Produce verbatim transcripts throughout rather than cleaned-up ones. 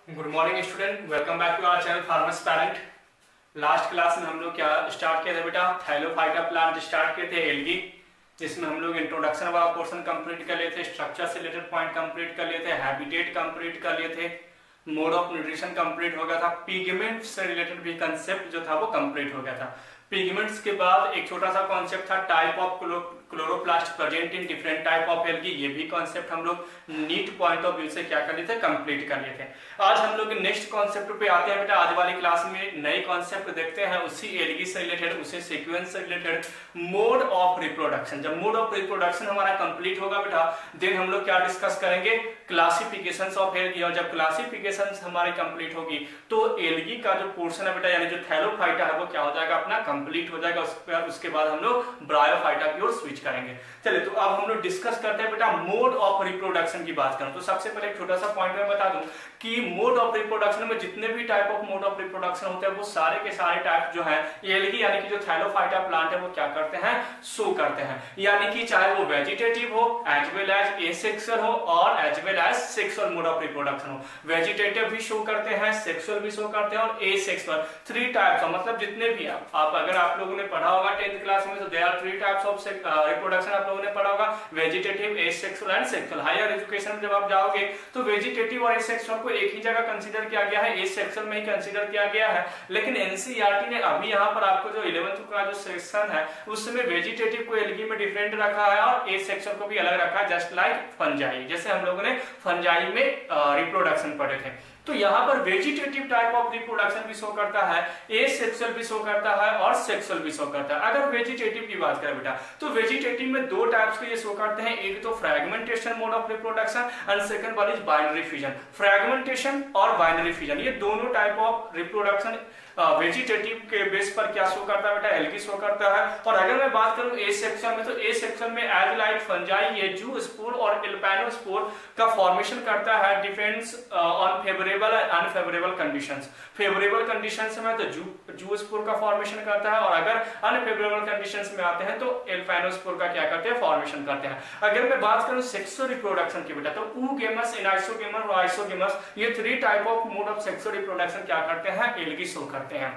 Good morning student, welcome back to our channel farmers parent. Last class में हम लोग क्या स्टार्ट किया था बेटा? थाइलोफाइटा प्लांट स्टार्ट किए थे, एल्गी, जिसमें हम लोग इंट्रोडक्शन वाला पोर्शन कंप्लीट कर लिए थे, स्ट्रक्चर से रिलेटेड पॉइंट कंप्लीट कर लिए थे, हैबिटेट कंप्लीट कर लिए थे, मोड ऑफ न्यूट्रिशन कंप्लीट हो गया था, पिगमेंट से रिलेटेड भी कंसेप्ट जो था वो कंप्लीट हो गया था। पिगमेंट्स के बाद एक छोटा सा कॉन्सेप्ट था type of chloroplast present in different type of algae. ये भी कॉन्सेप्ट हम लोग नीट पॉइंट ऑफ व्यू से क्या कर लिए थे, कंप्लीट कर लिए थे। आज हम लोग नेक्स्ट कॉन्सेप्ट पे आते हैं बेटा। आज वाली क्लास में नए कॉन्सेप्ट देखते हैं, उसी एल्गी से रिलेटेड, उसी सीक्वेंस से रिलेटेड, मोड ऑफ रिप्रोडक्शन। जब मोड ऑफ रिप्रोडक्शन हमारा कंप्लीट होगा बेटा, देन हम लोग क्या डिस्कस करेंगे, क्लासिफिकेशन ऑफ एल्गी। और जब क्लासिफिकेशन हमारी कंप्लीट होगी तो एल्गी का जो पोर्शन है बेटा, यानी जो थैलोफाइटा है, वो क्या हो जाएगा, अपना कंप्लीट हो जाएगा। उसके बाद हम लोग ब्रायोफाइटा की ओर स्विच करेंगे। चलिए, तो अब हम लोग डिस्कस करते हैं बेटा मोड ऑफ रिप्रोडक्शन की बात करूं तो सबसे पहले एक छोटा सा पॉइंट मैं बता दूं कि मोड ऑफ रिप्रोडक्शन में जितने भी type of mode of reproduction होते हैं, वो सारे के सारे टाइप जो है एल्गी यानी कि जो थैलोफाइटा प्लांट है वो क्या करते हैं, शो करते हैं। यानी कि चाहे वो वेजिटेटिव हो, एज वेल एज एसेक्सुअल हो, और as well as sexual mode of reproduction हो। वेजिटेटिव भी शो करते हैं, सेक्सुअल भी शो करते हैं, और एसेक्सुअल। थ्री टाइप्स ऑफ, मतलब जितने भी आप, आप अगर आप लोगों ने पढ़ा होगा टेंथ क्लास में, तो there are three types of reproduction आप लोगों ने पढ़ा होगा, vegetative, asexual and sexual. Higher education में जब आप जाओगे तो वेजिटेटिव और एसेक्सुअल को एक ही जगह कंसीडर किया गया है, एसेक्सुअल में ही कंसीडर किया गया है। लेकिन एनसीईआरटी ने अभी यहाँ पर आपको जो इलेवेंथ का जो सेक्शन है उसमें वेजिटेटिव को एल्गी में डिफरेंट रखा है और एसेक्सुअल को भी अलग रखा है, जस्ट लाइक फंजाई, जैसे हम लोगों ने फंजाई में रिप्रोडक्शन पढ़े थे। तो यहाँ पर वेजिटेटिव टाइप ऑफ रिप्रोडक्शन भी शो करता है, एसेक्सुअल भी शो करता है, और सेक्सुअल भी शो करता है। अगर वेजिटेटिव की बात करें बेटा, तो वेजिटेटिव में दो टाइप्स के ये शो करते हैं, एक तो fragmentation mode of reproduction and second one is binary fusion. Fragmentation और बाइनरी फ्यूजन, ये दोनों टाइप ऑफ रिप्रोडक्शन वेजिटेटिव के बेस पर क्या शो करता है बेटा, एल्गी शो करता है। और अगर मैं बात करूं एसेक्सुअल में, तो एसेक्सुअल में एज लाइक फंजाई ये जूस्पोर और एल्पाइनोस्पोर का फॉर्मेशन करता है, depends on favourable and unfavourable conditions. Favourable conditions में तो जू जूस्पोर का फॉर्मेशन करता है, और अगर अनफेवरेबल कंडीशंस में आते हैं तो एल्पाइनोस्पोर का क्या करते हैं, फॉर्मेशन करते हैं। अगर मैं बात करूं सेक्सुअल रिप्रोडक्शन की बेटा, तो oogamous, एनाइसोगेमस और आइसोगेमस, ये three type of mode of sexual reproduction क्या करते हैं, एल्गी शो करते हैं।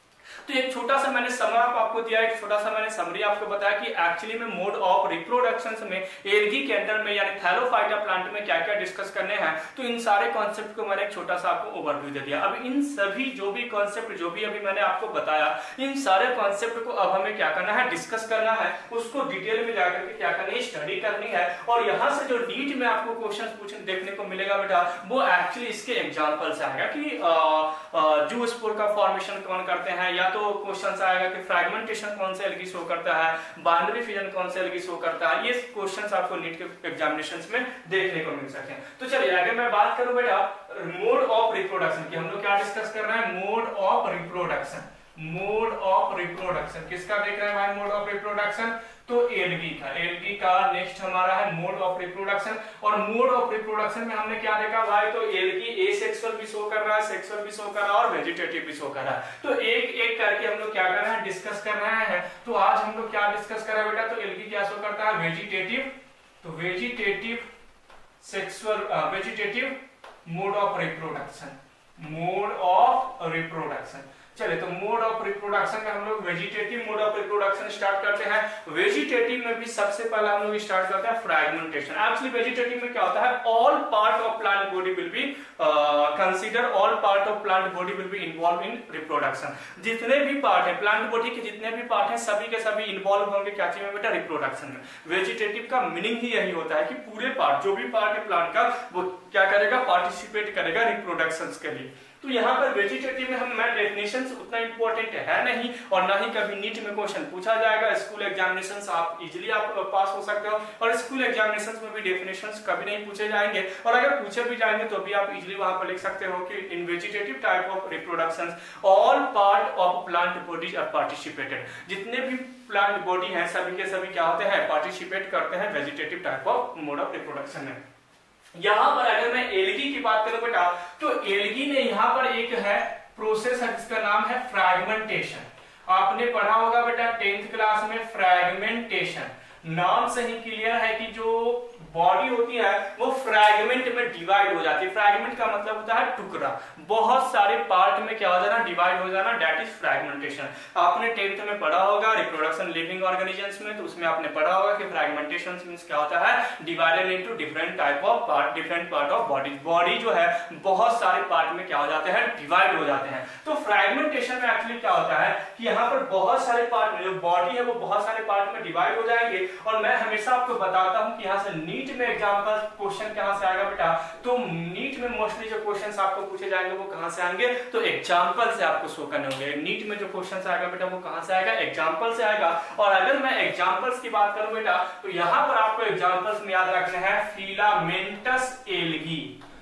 तो एक छोटा सा मैंने समर अप आपको दिया, एक छोटा सा मैंने समरी आपको बताया कि एक्चुअली में मोड ऑफ रिप्रोडक्शन में एल्गी के अंदर में यानी थैलोफाइटा प्लांट में क्या क्या डिस्कस करने हैं। तो इन सारे कॉन्सेप्ट को मैंने एक छोटा सा आपको ओवरव्यू दे दिया। अब इन सभी जो भी कॉन्सेप्ट जो भी अभी मैंने आपको बताया, इन सारे कॉन्सेप्ट को अब हमें क्या करना है, डिस्कस करना है, उसको डिटेल में जाकर के क्या करनी है, स्टडी करनी है। और यहाँ से जो नीट में आपको क्वेश्चन पूछने देखने को मिलेगा बेटा, वो एक्चुअली इसके एग्जाम्पल से आएगा कि जूस्पोर का फॉर्मेशन कौन करते हैं, या तो क्वेश्चन आएगा कि फ्रैगमेंटेशन कौन से एल्गी शो करता है, बाइनरी फ्यूजन कौन से एल्गी शो करता है। ये क्वेश्चंस आपको नीट के एग्जामिनेशंस में देखने को मिल सकते हैं। तो चलिए, अगर मैं बात करूं बेटा मोड ऑफ रिप्रोडक्शन की, हम लोग क्या डिस्कस कर रहे हैं, mode of reproduction. Mode of reproduction किसका देख रहे हैं भाई, मोड ऑफ रिप्रोडक्शन? तो एल्गी का। एल्गी का नेक्स्ट हमारा है मोड ऑफ रिप्रोडक्शन। और मोड ऑफ रिप्रोडक्शन में हमने क्या देखा भाई, तो एल्गी एसेक्सुअल भी शो कर रहा है, सेक्सुअल भी शो कर रहा है, और वेजिटेटिव भी शो कर रहा है। तो एक एक करके हम लोग क्या कर रहे हैं, डिस्कस कर रहे हैं। तो आज हम लोग क्या डिस्कस कर रहे हैं बेटा, तो एल्गी क्या शो करता है, वेजिटेटिव, तो vegetative sexual vegetative mode of reproduction, mode of reproduction. चलिए, तो मोड ऑफ रिप्रोडक्शन में हम लोग vegetative mode of reproduction start करते हैं। वेजिटेटिव में भी सबसे पहले हम लोग स्टार्ट करते हैं फ्रैगमेंटेशन। एक्चुअली वेजिटेटिव में क्या होता है, all part of plant body will be consider, all part of plant body will be involve in reproduction. जितने भी पार्ट है प्लांट बॉडी के, जितने भी पार्ट है, सभी के सभी इन्वॉल्व होंगे क्या चीज में बेटा, रिप्रोडक्शन में। वेजिटेटिव का मीनिंग ही यही होता है कि पूरे पार्ट, जो भी पार्ट है प्लांट का, वो क्या करेगा, पार्टिसिपेट करेगा रिप्रोडक्शन के लिए। तो यहाँ पर वेजिटेटिव में हम मैं डेफिनेशंस उतना इंपॉर्टेंट है नहीं, और ना ही कभी नीट में क्वेश्चन पूछा जाएगा। स्कूल एग्जामिनेशंस आप इजीली आप पास हो सकते हो, और स्कूल एग्जामिनेशंस में भी डेफिनेशंस कभी नहीं पूछे जाएंगे, और अगर पूछे भी जाएंगे तो भी आप इजीली वहां पर लिख सकते हो कि in vegetative type of reproduction all part of plant bodies are participated. जितने भी प्लांट बॉडी है सभी के सभी क्या होते हैं, पार्टिसिपेट करते हैं vegetative type of mode of reproduction में। यहां पर अगर मैं एल्गी की बात करूं बेटा, तो एल्गी ने यहां पर एक है प्रोसेस है जिसका नाम है फ्रैगमेंटेशन। आपने पढ़ा होगा बेटा टेंथ क्लास में फ्रैगमेंटेशन। नाम से ही क्लियर है कि जो बॉडी होती है वो फ्रैगमेंट में डिवाइड हो जाती है। फ्रैगमेंट का मतलब होता है टुकड़ा, बहुत सारे पार्ट में क्या हो जाना, डिवाइड हो जाना, दैट इज फ्रैगमेंटेशन। आपने टेंथ में पढ़ा होगा रिप्रोडक्शन लिविंग ऑर्गेनिजम्स में, तो उसमें आपने पढ़ा होगा कि फ्रैगमेंटेशन मींस क्या होता है, divided into different type of part, different part of body. Body जो है बहुत सारे पार्ट में क्या हो जाते हैं, डिवाइड हो जाते हैं। तो फ्रैगमेंटेशन में एक्चुअली क्या होता है कि यहाँ पर बहुत सारे पार्ट में जो बॉडी है वो बहुत सारे पार्ट में डिवाइड हो जाएंगे। और मैं हमेशा आपको बताता हूँ कि यहाँ से नीट में एग्जांपल क्वेश्चन कहाँ से आएगा बेटा, तो नीट में मोस्टली जो क्वेश्चंस आपको पूछे जाएंगे वो कहाँ से आएंगे, तो एग्जांपल से आपको शो करने होंगे। नीट में जो क्वेश्चंस आएगा बेटा वो कहाँ से आएगा, एग्जांपल से आएगा। और अगर मैं एग्जांपल्स की बात करूं बेटा, तो यहाँ पर आपको एग्जांपल्स में याद रखना है फिलामेंटस एल्गी,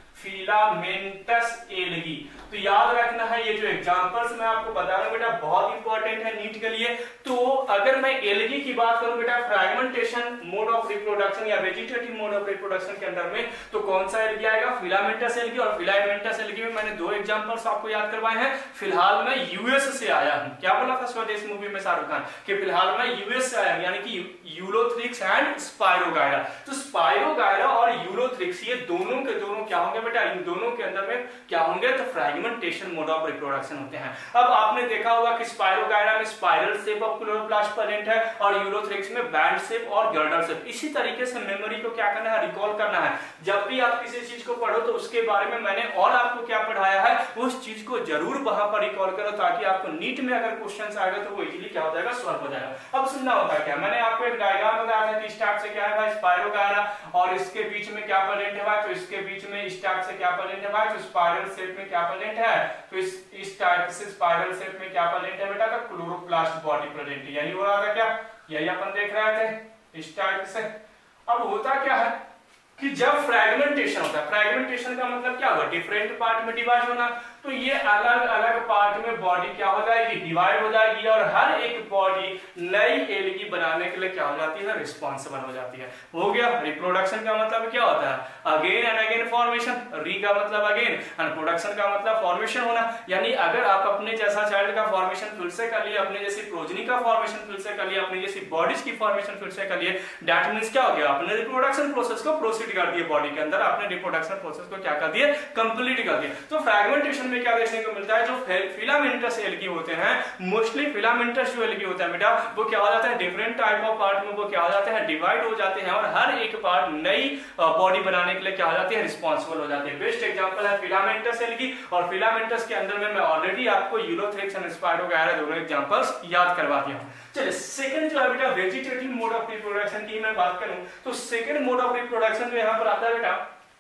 फिलामेंटस एल्गी। तो याद रखना है ये जो एग्जांपल्स मैं आपको बता रहा हूं बेटा बहुत इंपॉर्टेंट है नीट के लिए। तो अगर मैं एल्गी की बात करूं बेटा, फ्रैगमेंटेशन मोड ऑफ रिप्रोडक्शन या वेजिटेटिव मोड ऑफ रिप्रोडक्शन के अंदर में, तो कौन सा एल्गी आएगा, फिलामेंटस एल्गी। और फिलामेंटस एल्गी में मैंने दो एग्जांपल्स आपको याद करवाए हैं। फिलहाल मैं यूएस से आया हूं, क्या बोला था स्वदेश मूवी में शाहरुख खान कि फिलहाल मैं यूएस से आया, यानी कि यूलोथ्रिक्स एंड स्पाइरोगायरा। तो स्पाइरोगायरा और यूलोथ्रिक्स ये दोनों के दोनों क्या होंगे बेटा, इन दोनों के अंदर में क्या होंगे, तो फ्रैगमेंटेशन मोड ऑफ रिप्रोडक्शन होते हैं। अब आपने देखा होगा कि स्पाइरोगायरा में spiral shape of chloroplast present है और यूलोथ्रिक्स में बैंड शेप और गर्डर शेप। इसी तरीके से मेमोरी को क्या करना है, रिकॉल करना है। जब भी आप किसी चीज को पढ़ो तो उसके बारे में मैंने और आपको क्या पढ़ाया है उस चीज को जरूर वहां पर रिकॉल करो, ताकि आपको नीट में अगर क्वेश्चन आएगा तो वो इजीली क्या हो जाएगा, सॉल्व हो जाएगा। अब सुनना होता है क्या, मैंने आपको एक डायग्राम बताया था कि स्टार्ट से क्या है भाई, स्पाइरोगायरा, और इसके बीच में क्या प्रेजेंट है भाई, तो इसके बीच में स्टार्ट से क्या प्रेजेंट है भाई, तो स्पाइरल शेप में क्या प्रेजेंट है, तो इस इस टाइप से स्पाइरल शेप में क्या प्रेजेंट है बेटा, तो क्लोरोप्लास्ट बॉडी प्रेजेंट है। यही हो रहा था क्या, यही अपन देख रहे थे इस टाइप से। अब होता क्या है कि जब फ्रैगमेंटेशन होता है, फ्रैगमेंटेशन का मतलब क्या हुआ, डिफरेंट पार्ट में डिवाइड होना। तो ये अलग अलग पार्ट में बॉडी क्या हो जाएगी, डिवाइड हो जाएगी, और हर एक बॉडी नई एल्गी बनाने के लिए क्या हो जाती है, रिस्पॉन्सिबल हो जाती है। हो गया। रिप्रोडक्शन का मतलब क्या होता है, अगेन एंड अगेन फॉर्मेशन, री का मतलब अगेन एंड प्रोडक्शन का मतलब फॉर्मेशन होना। यानी अगर आप अपने जैसा चाइल्ड का फॉर्मेशन फिर से कर लिए, अपने जैसी प्रोजनी का फॉर्मेशन फिर से कर लिए, अपनी जैसी बॉडीज की फॉर्मेशन फिर से कर लिए, दैट मींस क्या हो गया, आपने रिप्रोडक्शन प्रोसेस को प्रोसीड कर दिया बॉडी के अंदर, आपने रिप्रोडक्शन प्रोसेस को क्या कर दिया, कंप्लीट कर दिया। तो फ्रैगमेंटेशन में क्या देखने को मिलता है, जो फिलामेंटस एल्गी होते हैं, मोस्टली फिलामेंटस जो एल्गी होता है बेटा, वो क्या हो जाता है, डिफरेंट टाइप ऑफ पार्ट में वो क्या हो जाते हैं, डिवाइड हो जाते हैं, और हर एक पार्ट नई बॉडी बनाने के लिए क्या हो जाती है, रिस्पॉन्सिबल हो जाती है। बेस्ट एग्जांपल है फिलामेंटस एल्गी, और फिलामेंटस के अंदर में मैं ऑलरेडी आपको यूलोथ्रिक्स एंड स्पाइरोगायरा दोनों एग्जांपल्स याद करवा दिया हूं। चलिए सेकंड जो है बेटा वेजिटेटिव मोड ऑफ रिप्रोडक्शन की मैं बात करूं, तो सेकंड मोड ऑफ रिप्रोडक्शन जो यहां पर आता है बेटा,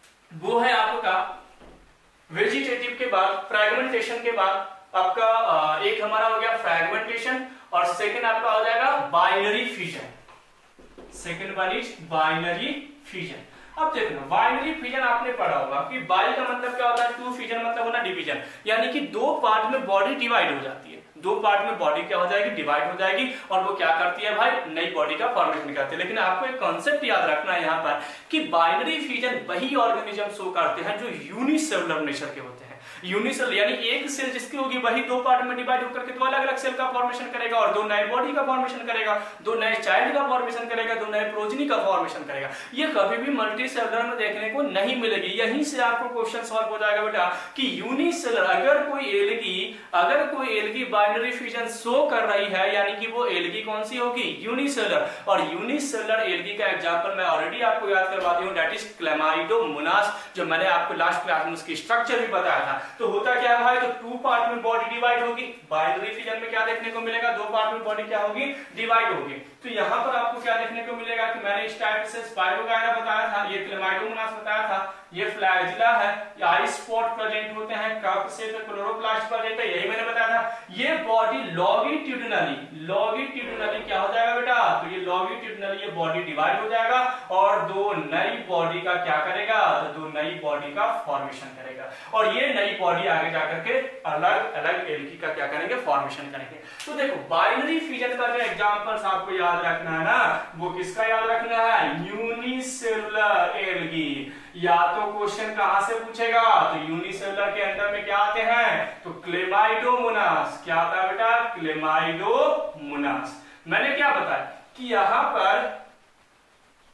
वो है आपका वेजिटेटिव के बाद, फ्रैगमेंटेशन के बाद आपका एक हमारा हो गया फ्रैगमेंटेशन, और सेकंड आपका हो जाएगा binary fusion. Second one is binary fusion. अब देखो बाइनरी फ्यूजन आपने पढ़ा होगा कि बाई का मतलब क्या होता है, टू, फ्यूजन मतलब होना डिवीजन, यानी कि दो पार्ट में बॉडी डिवाइड हो जाती है, दो पार्ट में बॉडी क्या हो जाएगी, डिवाइड हो जाएगी, और वो क्या करती है भाई, नई बॉडी का फॉर्मेशन करती है। लेकिन आपको एक कॉन्सेप्ट याद रखना है यहाँ पर कि बाइनरी फ्यूजन वही ऑर्गेनिज्म शो करते हैं जो यूनिसेलुलर नेचर के होते हैं। यूनिसेल यानी एक सेल जिसकी होगी वही दो पार्ट में डिवाइड होकर के दो अलग अलग सेल का फॉर्मेशन करेगा, और दो नए बॉडी का फॉर्मेशन करेगा, दो नए चाइल्ड का फॉर्मेशन करेगा, दो नए प्रोजनी का फॉर्मेशन करेगा। ये कभी भी मल्टी सेलुलर में देखने को नहीं मिलेगी। यहीं से आपको क्वेश्चन सॉल्व हो जाएगा बेटा कि यूनिसेलुलर, अगर कोई एल्गी अगर कोई एल्गी बाइनरी फ्यूजन शो कर रही है, यानी कि वो एल्गी कौन सी होगी, यूनिसेलुलर। और यूनिसेलुलर एल्गी का एग्जांपल मैं ऑलरेडी आपको याद करवा दी हूं, दैट इज क्लेमाइडोमोनास, जो मैंने आपको लास्ट क्लास में उसकी स्ट्रक्चर भी बताया था। तो होता क्या है भाई, तो टू पार्ट में बॉडी डिवाइड होगी, बाइनरी फ्यूजन में क्या देखने को मिलेगा, दो पार्ट में बॉडी क्या होगी, डिवाइड होगी। तो यहाँ पर आपको क्या देखने को मिलेगा कि मैंने इस टाइप से स्पाइरोगायरा बताया था, ये क्लेमाइडोमोनास बताया था, ये फ्लैजिला है, ये आई स्पॉट प्रेजेंट होते हैं, कप से तो क्लोरोप्लास्ट प्रेजेंट है, यही मैंने बताया था। ये बॉडी लॉन्गिट्यूडिनली लॉन्गिट्यूडिनली क्या हो जाएगा बेटा, तो ये लॉन्गिट्यूडिनली ये बॉडी डिवाइड हो जाएगा, और दो नई बॉडी का क्या करेगा, तो दो नई बॉडी का फॉर्मेशन करेगा, और ये नई बॉडी आगे जाकर के अलग अलग एल्गी का क्या करेंगे, फॉर्मेशन करेंगे। तो देखो बाइनरी फ्यूजन का जो एग्जांपल्स आपको याद रखना है ना, वो किसका याद रखना है, यूनिसेलुलर एल्गी। या तो क्वेश्चन कहां से पूछेगा, तो यूनिसेलुलर के अंदर में क्या आते हैं, तो क्लेमाइडोमोनास। क्या आता है बेटा, क्लेमाइडोमोनास। मैंने क्या बताया कि यहां पर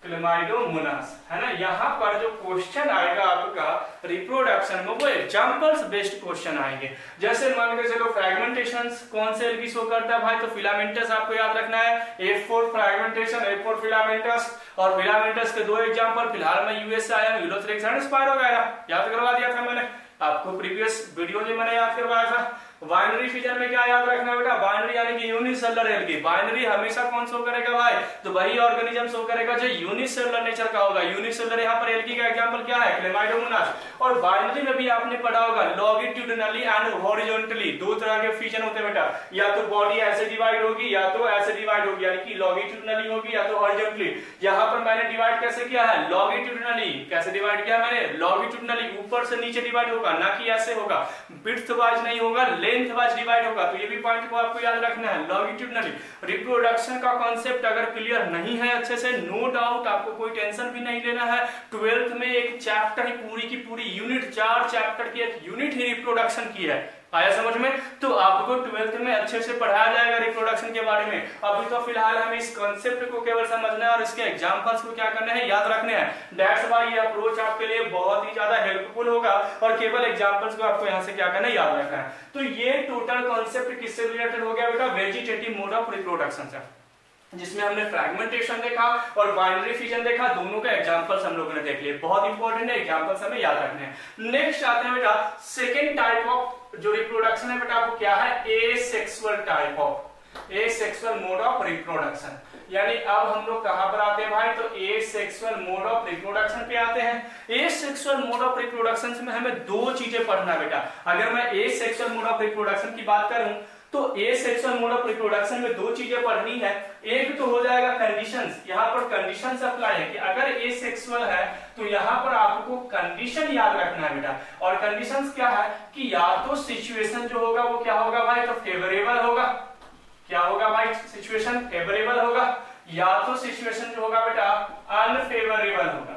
क्लेमाइडोमोनास, है ना। यहाँ पर जो क्वेश्चन आएगा आपका रिप्रोडक्शन में वो एग्जांपल्स बेस्ड क्वेश्चन आएंगे। जैसे मान के चलो फ्रैगमेंटेशन कौन से एल्गी शो करता है भाई, तो फिलामेंटस आपको याद रखना है, F for fragmentation, F for filamentous. और फिलामेंटस के दो एग्जांपल फिलहाल में यूएस से आया, यूलोथ्रिक्स एंड स्पायरोगायरा, याद करवा दिया था मैंने आपको प्रीवियस वीडियो में, मैंने याद करवाया था। बाइनरी फिजन में क्या याद रखना बेटा, बाइनरी यानी कि यूनिसेलुलर एल्गी। बाइनरी हमेशा कौन शो करेगा भाई, तो वही ऑर्गेनिज्म शो करेगा जो यूनिसेलुलर नेचर का होगा। यूनिसेलुलर यहाँ पर एल्गी का एग्जांपल क्या है, क्लेमाइडोमोनास। और बाइनरी में भी आपने पढ़ा होगा लॉन्गिट्यूडिनली एंड हॉरिजॉन्टली, दो तरह के फिजन होते हैं बेटा, या तो बॉडी ऐसे डिवाइड होगी या तो ऐसे डिवाइड होगी, यानी कि लॉन्गिट्यूडिनली होगी या तो हॉरिजॉन्टली। यहाँ पर मैंने डिवाइड कैसे किया है, लॉन्गिट्यूडिनली। कैसे डिवाइड किया मैंने, लॉन्गिट्यूडिनली, ऊपर से नीचे डिवाइड होगा, ना कि ऐसे होगा, विड्थ वाइज नहीं होगा, लेंथ वाइज डिवाइड होगा। तो ये भी पॉइंट को आपको याद रखना है, लॉन्गिट्यूडिनली। रिप्रोडक्शन का कॉन्सेप्ट अगर क्लियर नहीं है अच्छे से, नो डाउट आपको कोई टेंशन भी नहीं लेना है। ट्वेल्थ में एक चैप्टर ही पूरी की पूरी यूनिट, चार चैप्टर की एक यूनिट ही रिप्रोडक्शन की है, आया समझ में। तो आपको ट्वेल्थ में अच्छे से पढ़ाया जाएगा रिप्रोडक्शन के बारे में। अभी तो फिलहाल हमें इस कॉन्सेप्ट को केवल समझना है और इसके एग्जांपल्स को क्या करना है, याद रखने हैं। दैट्स व्हाई ये अप्रोच आपके लिए बहुत ही ज्यादा हेल्पफुल होगा और केवल एग्जांपल्स को आपको यहाँ से क्या करना है, याद रखना है। तो ये टोटल कॉन्सेप्ट किससे रिलेटेड हो गया बेटा, वेजिटेटिव मोड ऑफ रिप्रोडक्शन से, जिसमें हमने फ्रैगमेंटेशन देखा और बाइनरी फिजन देखा, दोनों का एग्जांपल्स हम लोगों ने देख लिए। बहुत इंपॉर्टेंट है, एग्जांपल्स हमें याद रखने हैं। नेक्स्ट आते हैं बेटा सेकंड टाइप ऑफ जो रिप्रोडक्शन है बेटा, वो क्या है, asexual type of, asexual mode of reproduction. यानी अब हम लोग कहां पर आते हैं भाई, तो एसेक्सुअल मोड ऑफ रिप्रोडक्शन पे आते हैं। एसेक्सुअल मोड ऑफ रिप्रोडक्शन में हमें दो चीजें पढ़ना बेटा। अगर मैं एसेक्सुअल मोड ऑफ रिप्रोडक्शन की बात करूं तो एसेक्सुअल मोड ऑफ रिप्रोडक्शन में दो चीजें पढ़नी है। एक तो हो जाएगा कंडीशंस, यहाँ पर कंडीशंस अप्लाई है कि अगर एसेक्सुअल है तो यहाँ पर आपको कंडीशन याद रखना है बेटा। और कंडीशंस क्या है कि या तो सिचुएशन जो होगा वो क्या होगा भाई, तो फेवरेबल होगा। क्या होगा भाई, सिचुएशन फेवरेबल होगा, या तो सिचुएशन जो होगा बेटा अनफेवरेबल होगा।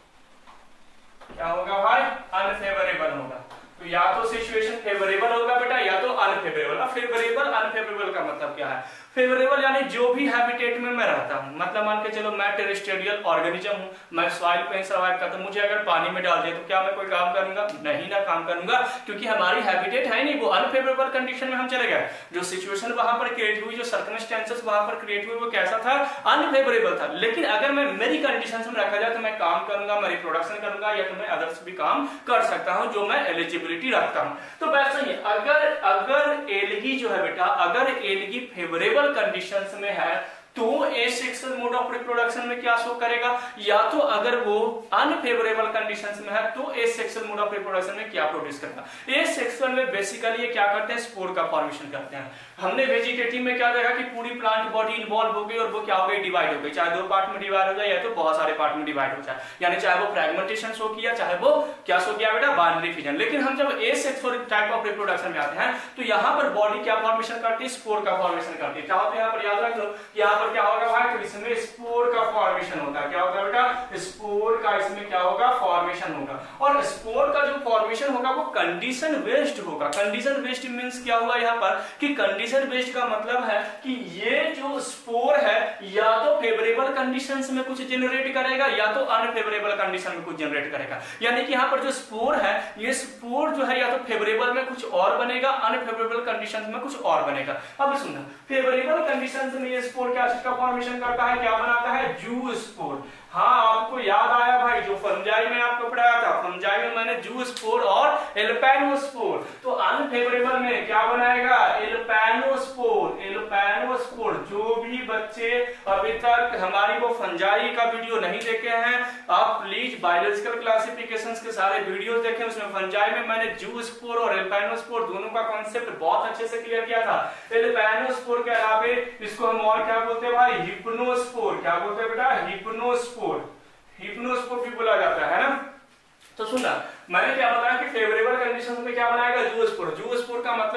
क्या होगा भाई, अनफेवरेबल होगा। तो या तो सिचुएशन फेवरेबल होगा बेटा या तो अनफेवरेबल। अब फेवरेबल अनफेवरेबल का मतलब क्या है, फेवरेबल यानी जो भी हैबिटेट में मैं रहता हूं, मतलब मान के चलो मैं टेरेस्ट्रियल ऑर्गेनिज्म हूं, मैं सॉइल पे सर्वाइव करता हूं, मुझे अगर पानी में डाल दिया तो क्या मैं कोई काम करूंगा, नहीं ना काम करूंगा, क्योंकि हमारी हैबिटेट है नहीं, वो अनफेवरेबल कंडीशन में हम चले गए। जो सिचुएशन वहां पर क्रिएट हुई, जो सर्कमस्टेंसेस वहां पर क्रिएट हुई, वो कैसा था, अनफेवरेबल था। लेकिन अगर मैं मेरी कंडीशन में रखा जाए तो मैं काम करूंगा, मैं रिप्रोडक्शन करूंगा, या तो मैं अदर्स भी काम कर सकता हूं जो मैं एलिजिबिलिटी रखता हूं। तो वैसे ही अगर अगर एल्गी जो है बेटा, अगर एल्गी फेवरेबल कंडीशंस में है तो एसेक्सुअल मोड ऑफ रिप्रोडक्शन में क्या शो करेगा, या तो अगर वो अनफेवरेबल कंडीशंस में है तो एसेक्सुअल मोड ऑफ रिप्रोडक्शन में क्या प्रोड्यूस करेगा। एसेक्सुअल में बेसिकली ये क्या करते हैं, स्पोर का फॉर्मेशन करते हैं। हमने वेजिटेटिव में क्या देखा कि पूरी प्लांट बॉडी इन्वॉल्व हो गई और वो क्या हो गई, डिवाइड हो गई, चाहे दो पार्ट में डिवाइड हो जाए या तो बहुत सारे पार्ट में डिवाइड हो जाए, यानी चाहे वो फ्रैगमेंटेशन शो किया, चाहे वो क्या शो किया बेटा, बाइनरी फिजन। लेकिन हम जब एसेक्सुअल टाइप ऑफ रिप्रोडक्शन में आते हैं तो यहाँ पर बॉडी क्या फॉर्मेशन करती है, स्पोर का फॉर्मेशन करती है। क्या होता है यहाँ पर, याद रख लो, यहाँ पर क्या होगा भाई, तो इसमें स्पोर का फॉर्मेशन होता है। क्या होगा बेटा, स्पोर का इसमें क्या होगा, फॉर्मेशन होगा। और स्पोर का जो फॉर्मेशन होगा वो कंडीशन बेस्ड होगा। कंडीशन बेस्ड मींस क्या हुआ यहाँ पर कि कंडीशन बेस्ड का मतलब है कि ये जो स्पोर है या तो फेवरेबल कंडीशंस में कुछ जनरेट करेगा या तो अनफेवरेबल कंडीशन में कुछ जनरेट करेगा। यानी कि यहाँ पर जो स्पोर है, ये स्पोर जो है या तो फेवरेबल में कुछ और बनेगा, अनफेवरेबल कंडीशंस में कुछ और बनेगा। अब सुनना, फेवरेबल कंडीशंस में ये स्पोर क्या चीज का फॉर्मेशन करता है, क्या बनाता है, जू स्पोर। हाँ आपको याद आया भाई, जो फंजाई में आपको पढ़ाया था, फंजाई में मैंने जू स्पोर और एल्पेनोस्पोर। तो अनफेवरेबल में क्या बनाएगा, एल्पेनोस्पोर। एल्पेनोस्पोर जो भी बच्चे अभी तक हमारी वो फंजाई का वीडियो नहीं देखे हैं, आप प्लीज बायोलॉजिकल क्लासिफिकेशंस के सारे वीडियोस देखें। उसमें फंजाई में मैंने जू स्पोर और एल्पेनोस्पोर दोनों का कॉन्सेप्ट बहुत अच्छे से क्लियर किया था। एल्पेनोस्पोर के अलावे इसको हम और क्या बोलते हैं भाई, हिप्नोस्पोर। क्या बोलते हैं बेटा, हिप्नोस्पोर। हिप्नोस्पोर भी बोला जाता है ना। तो सुनना, मैंने क्या बताया कि फेवरेबल कंडीशंस में क्या बनाएगा, जूस्पोर। जूस्पोर का मतलब मैंने मैं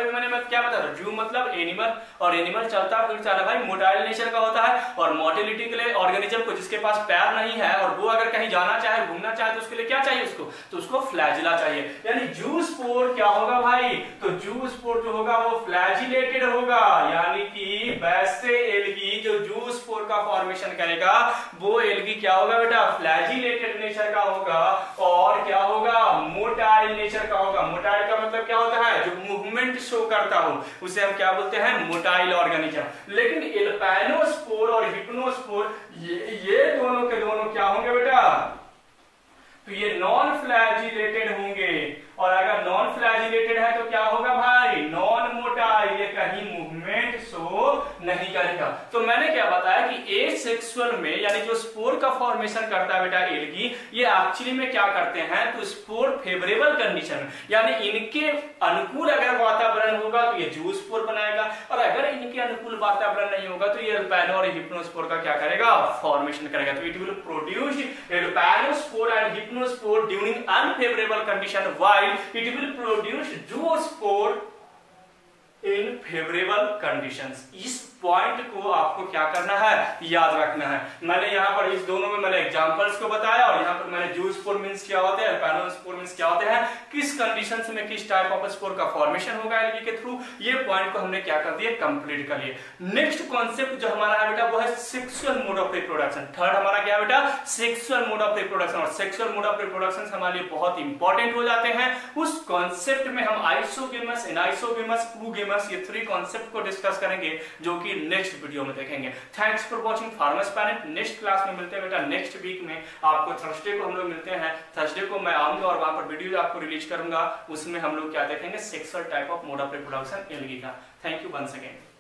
मतलब क्या बता रहा हूं, जू मतलब एनिमल, और एनिमल चलता फिरता है भाई, मोटाइल नेचर का होता है। और मोटिलिटी के लिए ऑर्गेनिज्म को जिसके पास पैर नहीं है और वो अगर कहीं जाना चाहे घूमना चाहे तो उसके लिए क्या चाहिए उसको, तो उसको फ्लैजिला चाहिए। यानी जूस्पोर क्या होगा भाई, तो जूस्पोर जो होगा वो फ्लैजिलेटेड होगा, यानी कि वैसे एल्गी जो जूस्पोर का फॉर्मेशन करेगा वो एल्गी क्या होगा बेटा, फ्लैजिलेटेड नेचर का होगा और क्या होगा, मोटाइल नेचर का होगा। मोटाइल का मतलब क्या होता है, जो मूवमेंट शो करता हो उसे हम क्या बोलते हैं, मोटाइल ऑर्गेनिज्म। लेकिन एल्पाइनोस्पोर और हिप्नोस्पोर ये ये दोनों के दोनों क्या होंगे बेटा, तो ये नॉन फ्लैजिलेटेड होंगे। और अगर नॉन फ्लैजिलेटेड है तो क्या होगा भाई, नॉन मोटाइल, ये कहीं मूवमेंट शो नहीं करेगा। तो मैंने क्या बताया कि एसेक्सुअल में यानी जो स्पोर का फॉर्मेशन करता है बेटा एल्गी, ये एक्चुअली में क्या करते हैं, तो स्पोर फेवरेबल कंडीशन यानी इनके अनुकूल अगर वातावरण होगा तो ये जूस्पोर बनाएगा, और अगर इनके अनुकूल वातावरण नहीं होगा तो ये एल्पाइनो और हिप्नोस्पोर का क्या करेगा, फॉर्मेशन करेगा। तो it will produce aplanospore and hypnospore during unfavourable condition while it will produce zoospore in favorable conditions। इस पॉइंट को आपको क्या करना है, याद रखना है। मैंने यहाँ पर इस दोनों में मैंने एग्जांपल्स को बताया और यहाँ पर मैंने जूस्पोर मींस क्या होते हैं, एल्पाइनोस्पोर मींस क्या होते हैं, किस कंडीशंस में किस टाइप ऑफ स्पोर का फॉर्मेशन होगा एल्गी के थ्रू। ये पॉइंट को हमने क्या कर दिया, कंप्लीट कर लिए। नेक्स्ट कॉन्सेप्ट जो हमारा है बेटा वो है sexual mode of reproduction. Third हमारा क्या है बेटा, सेक्सुअल मोड ऑफ रिप्रोडक्शन। और सेक्सुअल मोड ऑफ रिप्रोडक्शन हमारे लिए बहुत इंपॉर्टेंट हो जाते हैं। उस कॉन्सेप्ट में हम आइसोगेमस, एनाइसोगेमस, ऊगेमस ये थ्री कॉन्सेप्ट को डिस्कस करेंगे जो कि नेक्स्ट वीडियो में देखेंगे। Thanks for watching farmers parent. Next class में मिलते हैं बेटा, नेक्स्ट वीक में आपको थर्सडे को हम लोग मिलते हैं। थर्सडे को मैं आऊंगा और वहां पर वीडियो आपको रिलीज करूंगा, उसमें हम लोग क्या देखेंगे, sexual type of mode of reproduction algae का। Thank you once again.